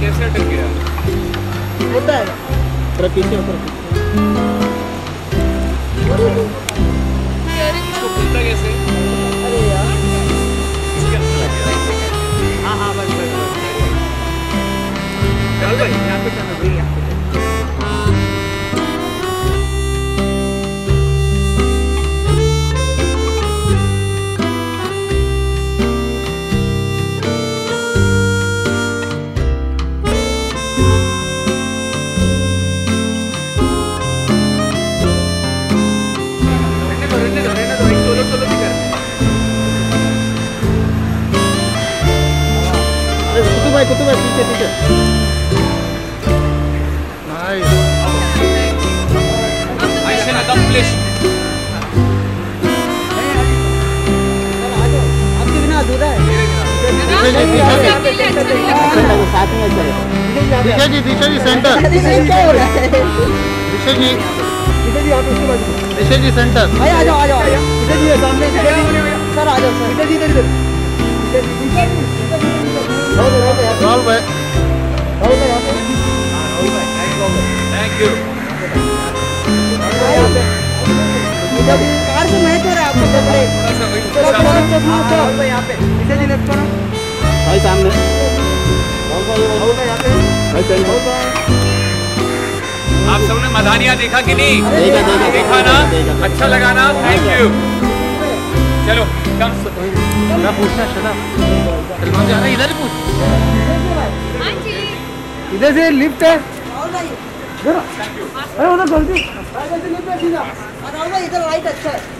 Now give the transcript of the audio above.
कैसे अटक गया? होता है इसको खुलता कैसे? अरे यार इसके अंदर लग गया। हाँ बस चल भाई यहाँ पे चल भाई यहाँ पे। कुतुब भाई पीछे नाइस मिशन अकम्प्लिश्ड। आपके बिना अधूरा है। दिशा जी सेंटर। क्या हो रहा है? दिशा जी आप उसके बाजू। दिशा जी सेंटर। भाई आ जाओ दिशा जी सामने सर आ जाओ सर। दिशा जी इधर राहुल भाई थैंक यू। कार से मैच हो रहा है आपको कपड़े यहाँ पे दिशा जी लेफ्ट करो भाई सामने आप सबने मदानिया देखा कि नहीं? देखा ना? अच्छा लगा ना? Thank you. चलो क्या पूछना सलमान जा रहा है इधर पूछ। इधर से लिफ्ट है। अरे उधर जल्दी लिफ्ट है सीधा। इधर राइट अच्छा है।